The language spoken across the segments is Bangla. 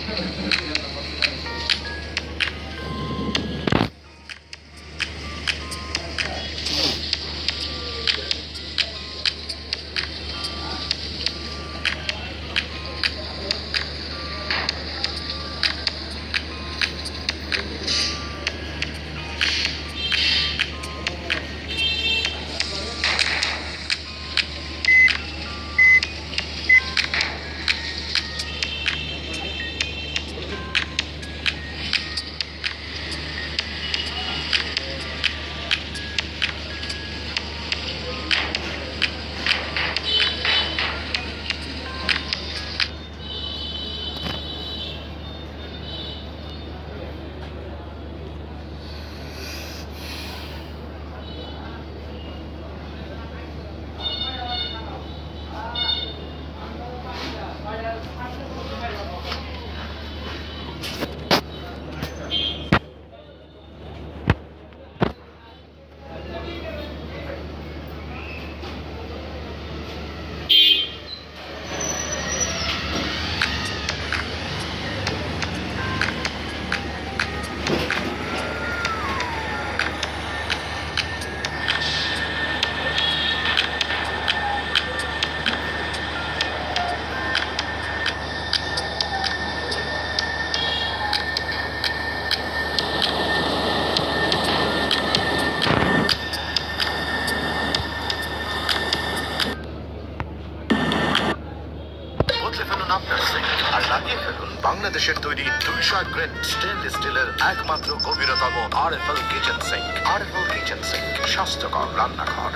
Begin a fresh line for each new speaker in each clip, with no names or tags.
বাংলাদেশের তৈরি 200 গ্রেড স্টেনলেস স্টিলের একমাত্র গভীরতম RFL kitchen sink. RFL kitchen sink, স্বাস্থ্যকর রান্নাঘর।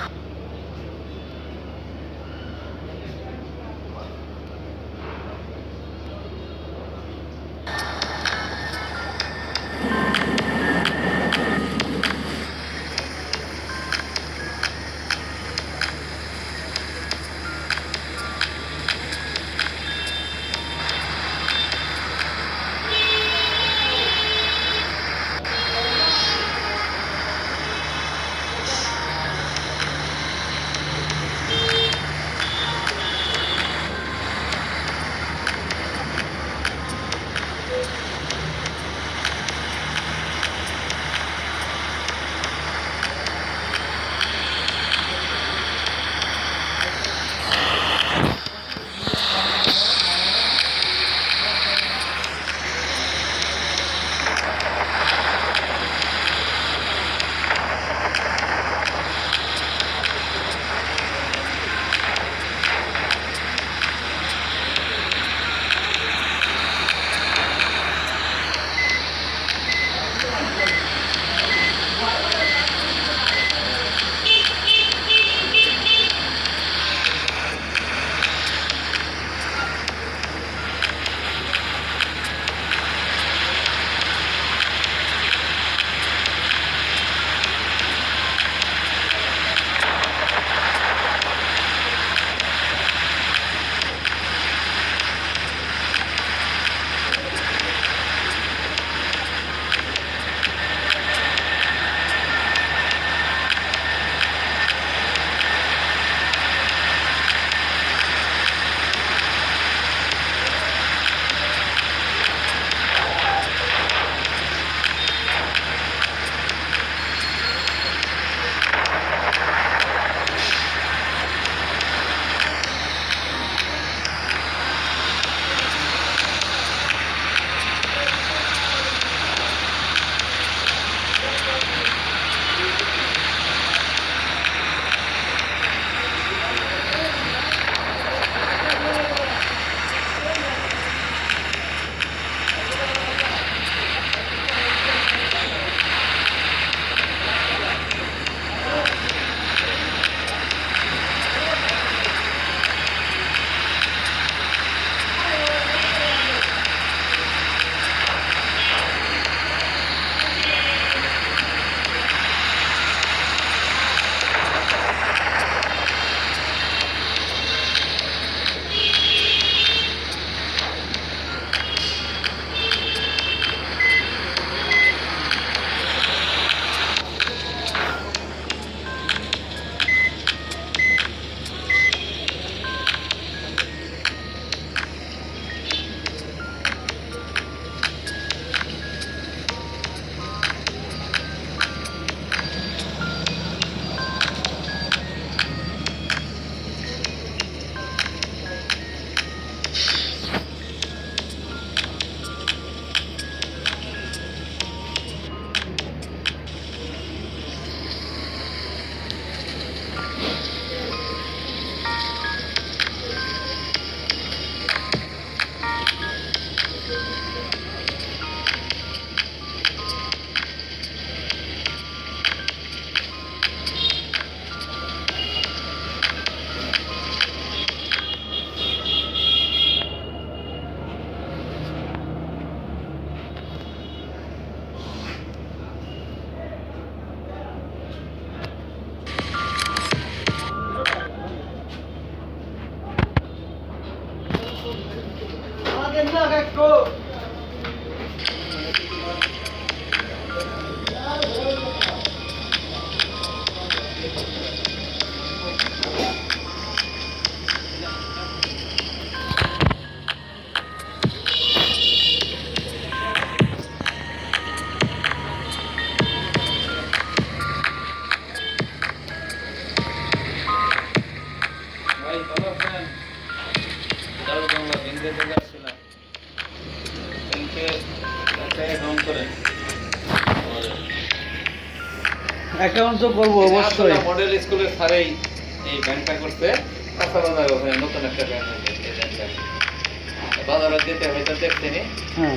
অ্যাকাউন্ট তো করবো অবশ্যই।
মডেল স্কুলের স্যারেই এই ব্যাংকটা করতে কাঁচাবাজার ওখানে নতুন একটা ব্যাংক আছে এই ব্যাংকটা বাজারে যেতে হয়তো দেখতেনি।
হ্যাঁ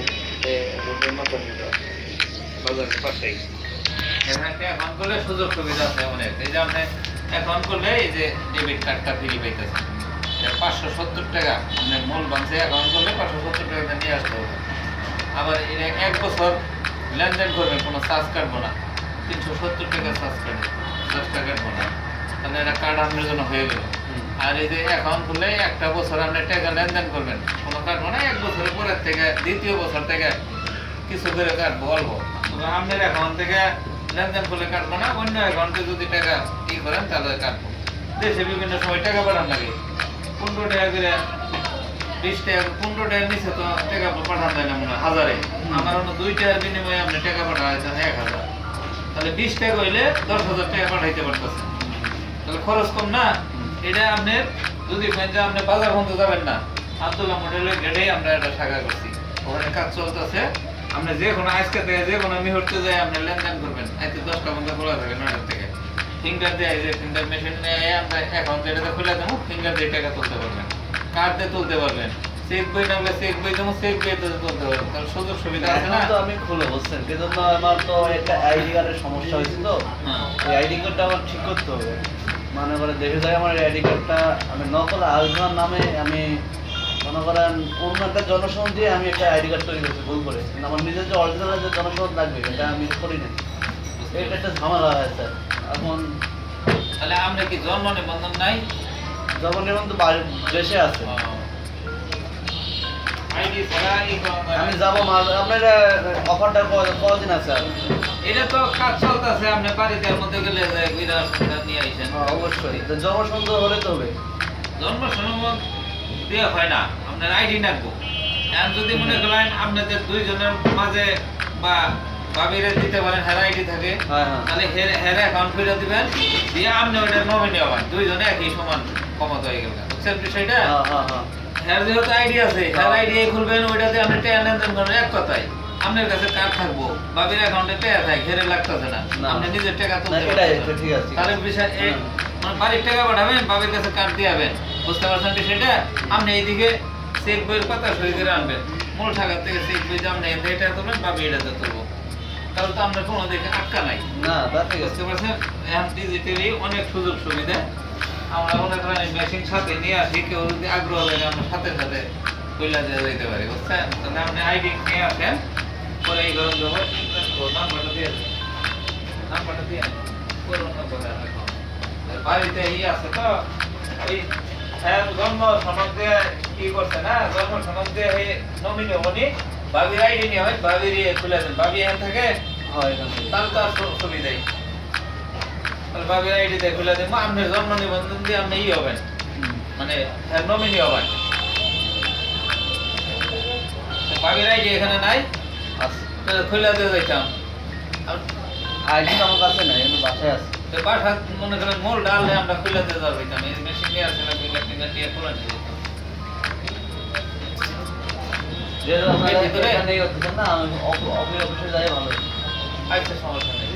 বাজারের পাশেই এখানে অ্যাকাউন্ট করলে সুযোগ সুবিধা আছে অনেক। এই যে আপনি অ্যাকাউন্ট করলে এই যে ডেবিট কার্ডটা ফ্রি পাইতেছেন 570 টাকা। আপনার মূল ব্যাংকে অ্যাকাউন্ট করলে 570 টাকা নিয়ে আসতে হবে। আবার এটা 1 বছর লেনদেন করবেন, কোনো চার্জ কাটবো না। 370 টাকা চার্জ কাটবে, 10 টাকা কাটবো না। তাহলে এটা কার্ড আপনার জন্য হয়ে গেল। আর এই যে অ্যাকাউন্ট খুললে 1 বছর আপনি টাকা লেনদেন করবেন, কোনো কাটবো না। 1 বছরের পরের থেকে দ্বিতীয় বছর থেকে কিছু করে কাটবো অল্প। তবে আপনার অ্যাকাউন্ট থেকে লেনদেন করলে কাটবো না। অন্য অ্যাকাউন্টে যদি টাকা করেন তাহলে কাটবো। দেশে বিভিন্ন সময় টাকা পাঠান লাগে 15 টাকা করে, 20 টাকা, 15 টাকার নিচে তো টাকা পাঠান যায় না মনে হয় হাজারে। আমার অন্য 2 টাকার বিনিময়ে আপনি টাকা পাঠান 1000। তাহলে 20 টাকা হইলে 10,000 টাকা পাঠাইতে পারতেছেন। তাহলে খরচ কম না। এটা আপনার যদি আপনি বাজার বন্ধ যাবেন না, আব্দুল্লাহ মডেলের গেটেই আমরা একটা শাখা করছি, ওখানে কাজ চলতেছে। আপনি যে কোনো আজকে থেকে যে কোনো মুহূর্তে যায় আপনি লেনদেন করবেন। আজকে 10টা বন্ধ খোলা থাকে 9টার থেকে। ফিঙ্গার দিয়ে এই যে ফিঙ্গার মেশিন নিয়ে আমরা অ্যাকাউন্ট যেটাতে খুলে দেবো, ফিঙ্গার দিয়ে টাকা তুলতে পারবেন, কার্ড দিয়ে তুলতে পারবেন। চেক বই না হলে চেক বই দেবো, চেক বই তুলতে পারবেন। তাহলে সুযোগ সুবিধা আছে না।
তো আমি খুলে বলছেন কিন্তু আমার তো একটা আইডি কার্ডের সমস্যা হয়েছে, তো এই আইডি কার্ডটা আমার ঠিক করতে হবে। মনে করে দেখে যায় আমার আইডি কার্ডটা আমি নকল আরেকজনের নামে আমি মনে করেন অন্য একটা জনসনদ দিয়ে আমি একটা আইডি কার্ড তৈরি করছি ভুল করে, কিন্তু আমার নিজের যে অরিজিনাল যে জনসনদ লাগবে এটা আমি করি না। এটা একটা ঝামেলা হয় স্যার। এখন
তাহলে আমরা কি জন্ম নিবন্ধন নাই?
জন্ম নিবন্ধন দেশে আছে।
আইডি ছাড়া
আমি যাবো আপনার অফারটা কদিন আছে? আর
এটা তো কাজ চলতেছে। আপনি বাড়িতে মধ্যে গেলে নিয়ে আইসেন।
অবশ্যই জন্ম সুন্দর হলে তো হবে।
জন্ম সনদ দেওয়া হয় না, আপনার আইডি লাগবো। এখন যদি মনে করেন আপনাদের দুইজনের মাঝে বা ভাবিরে দিতে পারেন হের আইডি থাকে, তাহলে হের অ্যাকাউন্ট ফিরে দিবেন, দিয়ে আপনি ওইটা নমিনি হবেন। দুইজনে একই সমান ক্ষমতা হয়ে গেল। বুঝছেন বিষয়টা? হের যেহেতু আইডি আছে, হের আইডি খুলবেন, ওইটাতে আপনি টাকা লেনদেন করবেন। এক কথায় আপনার কাছে কার্ড থাকবো, বাবির অ্যাকাউন্টে টাকা থাকে, ঘেরে লাগতেছে না, আপনি নিজের টাকা তুলতে পারবেন। তাহলে বিষয় মানে বাড়ির টাকা পাঠাবেন, বাবির কাছে কার্ড দিয়াবেন। বুঝতে পারছেন বিষয়টা? আপনি এইদিকে চেক বইয়ের পাতা সই করে আনবেন, মূল টাকার থেকে চেক বই যে আপনি এটা তুলবেন, বাবি এটাতে তুলবো। তাহলে তো আপনার কোনো দিকে আটকা নাই। বুঝতে পারছেন? এখন ডিজিটালি অনেক সুযোগ সুবিধা। আমরা মনে করেন মেশিন সাথে নিয়ে আসি, কেউ যদি আগ্রহ লাগে আমরা সাথে সাথে কইলা দিয়ে যেতে পারি। বুঝছেন? তাহলে আপনি আইডি নিয়ে আসেন, পরে এই গরম জমা নাম্বারটা দিয়ে দেন, নাম্বারটা দিয়ে পুরো নাম্বারটা রাখুন। বাড়িতে আছে তো ওই জন্ম সনদ দিয়ে কি করছে না, জন্ম সনদ দিয়ে নমিনি হনি, বাবির আইডি নিয়ে হয়, বাবির খুলে দেন। বাবি এখান থাকে তাহলে তো আর সুবিধাই। তাহলে বাবির আইডি দিয়ে খুলে দেবো, আপনার জন্ম নিবন্ধন দিয়ে আপনি হবেন, মানে নমিনি হবেন। বাবির আইডি এখানে নাই, খুলে দিয়ে যাইতাম।
আইডি আমার কাছে নাই, আমি বাসায় আছে।
বাসা মনে করেন মোল ডাললে আমরা খুলে দিয়ে যাবো, মেশিন নিয়ে আসলে ফিঙ্গার ফিঙ্গার দিয়ে খোলা নিয়ে যেতাম। আচ্ছা সমস্যা নেই,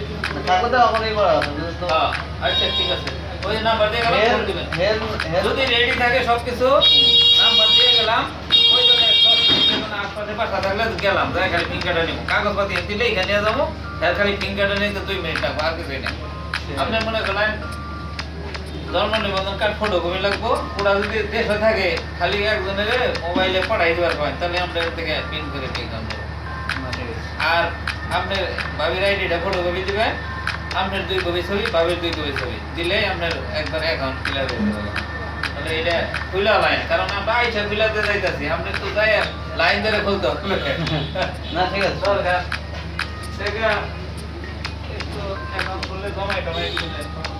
আচ্ছা ঠিক আছে। ওই নাম্বার দিয়ে গেলাম, ফোন দিবেন। যদি রেডি থাকে সবকিছু, নাম্বার দিয়ে গেলাম, ওই জন্য আশপাশে বাসা থাকলে গেলাম, যাই খালি ফিঙ্গারটা নিবো, কাগজপাতি দিলে এখানে নিয়ে যাবো, খালি ফিঙ্গারটা নিতে 2 মিনিট লাগবো, আর কিছুই না। আপনার মনে করেন জন্ম নিবন্ধন কার্ড ফটোকপি লাগবো, ওরা যদি দেশে থাকে খালি একজনের মোবাইলে পাঠাই দেওয়ার পারেন, তাহলে আমরা থেকে প্রিন্ট করে টেকাম দেবো। আর আপনার বাবির আইডিটা ফটোকপি দিবেন, আপনার 2 কপি ছবি, বাবির 2 কপি ছবি দিলে আপনার একবার অ্যাকাউন্ট ক্লিয়ার হয়ে যাবে। তাহলে এটা খুলা লাইন, কারণ আমরা আইসা খুলাতে যাইতাছি, আপনি তো যাই লাইন ধরে খুলতে হবে।
না ঠিক আছে
দরকার থেকে একটু এখন খুললে জমাই টমাই